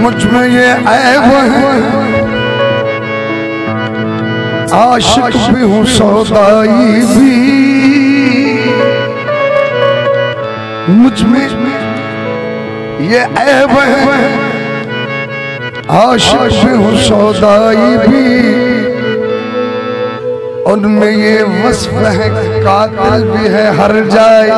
मुझ में ये ऐब है, आशिक भी हूँ सौदाई भी। मुझ में ये ऐब है, आशिक भी हूँ सौदाई भी। उनमें ये वस्फ है, कातिल भी है हर जाए।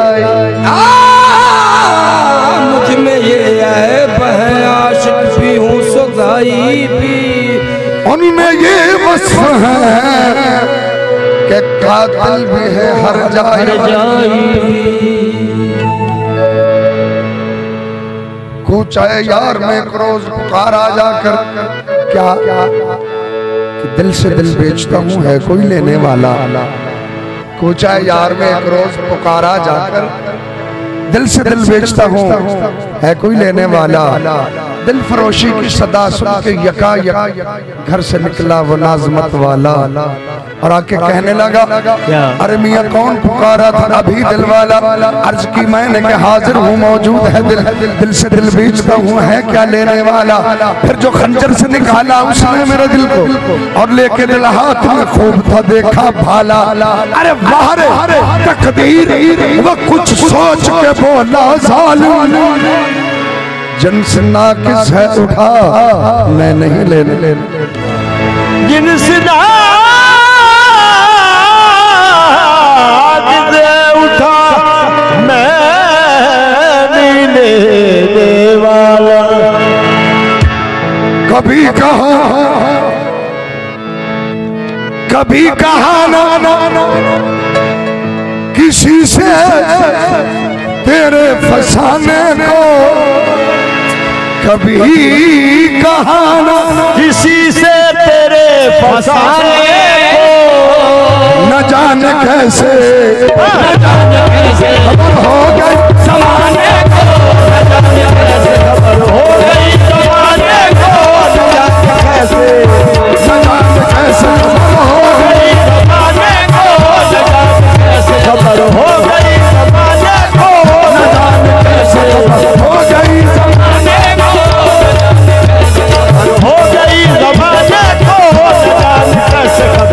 मुझ में ये ऐब है, आशिक भी हूँ सौदाई भी। उनमें ये वस्फ है कि कातिल भी है हर जाए। कूचा यार में एक रोज पुकारा जाकर, क्या कि दिल से दिल बेचता हूँ है कोई लेने वाला। कूचा यार में एक रोज पुकारा जाकर, दिल से दिल बेचता हूँ है कोई लेने वाला। दिल फरोशी की सदा सुन के यका घर से निकला वो नाज़मत वाला और आके कहने लगा, अरे मियाँ कौन पुकारा था अभी दिल वाला। अर्ज की मैंने कि हाजिर हूँ मौजूद है दिल, दिल से दिल बेचता हूँ है क्या लेने वाला। फिर जो खंजर से निकाला उसने मेरे दिल को और लेके दिल हाथ में खूब था देखा भाला। अरे वाह रे तकदीर वो कुछ सोच के बोला जालिम, जिनसे नाकिस है उठा मैं नहीं लेने। जिनसे नाकिस है उठा मैं नहीं लेने वाला। कभी कहा ना किसी से तेरे फसाने को, कभी कहा ना किसी से तेरे फसाने को। न जाने कैसे खबर हो गई जमाने को, न जाने कैसे खबर हो गई जमाने को। न जाने कैसे खबर हो गई जमाने को। न जाने कैसे खबर हो गई जमाने को। न जाने कैसे खबर हो गई जमाने को। हो गई जमाने को। न जाने कैसे खबर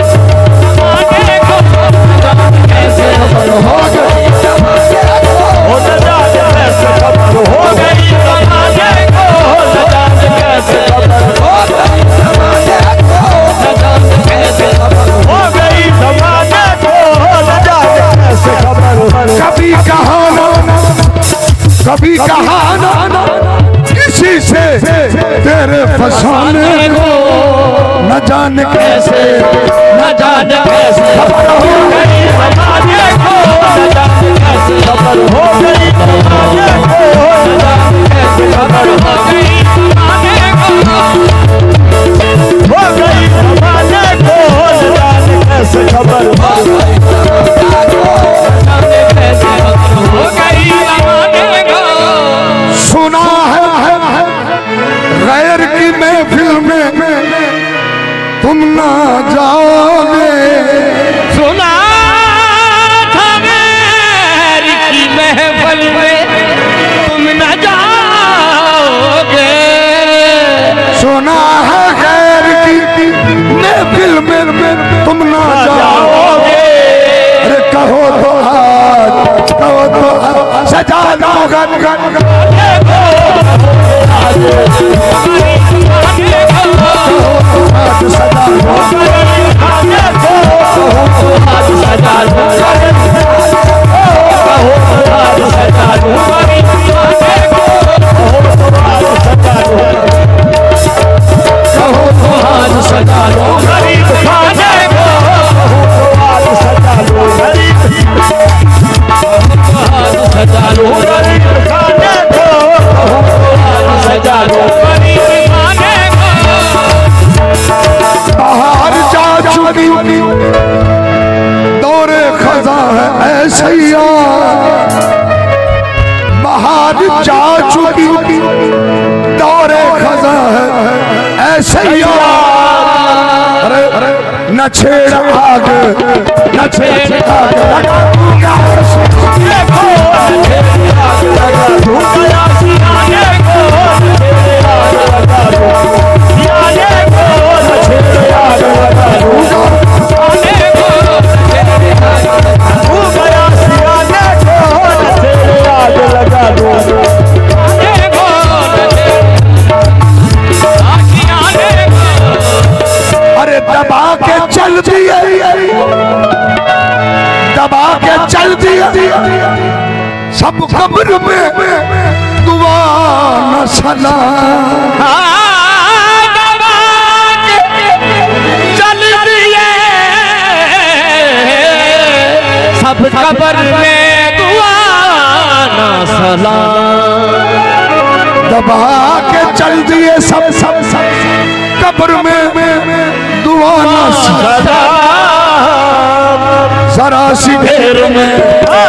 हो गई जमाने को। न जाने कैसे खबर हो गई जमाने को। न जाने कैसे खबर हो गई जमाने को। न जाने कैसे खबर हो गई जमाने को। न जाने कैसे खबर। कभी कहा ना किसी से तेरे फसाने को, न जाने कैसे खबर हो गई जमाने को। न जाने कैसे खबर हो गई जमाने को। न जाने कैसे खबर हो गई जमाने को। हो गई जमाने को। न जाने कैसे खबर हो गई जमाने को। सुना है गैर की महफिल में तुम ना जाओगे। सुना था गैर की महफिल में तुम न जाओगे। सुना है गैर की महफिल में तुम ना जाओगे। अरे कहो तो आज सजा दो गन बाहर जा चुकी दौरे खजा है ऐसैया। बाहर जा चुकी दौरे खजा है ऐसैया। अरे न छेड़ आग न छेड़ आग लगा दूंगा सीने को। न छेड़ आग लगा दूंगा सीने को। सब कब्र में दुआ न सलाम। चल दिए सब कब्र में दुआ न सलाम। दबा के चल दिए सब सब सब कब्र में दुआ न सलाम। जरा सी देर में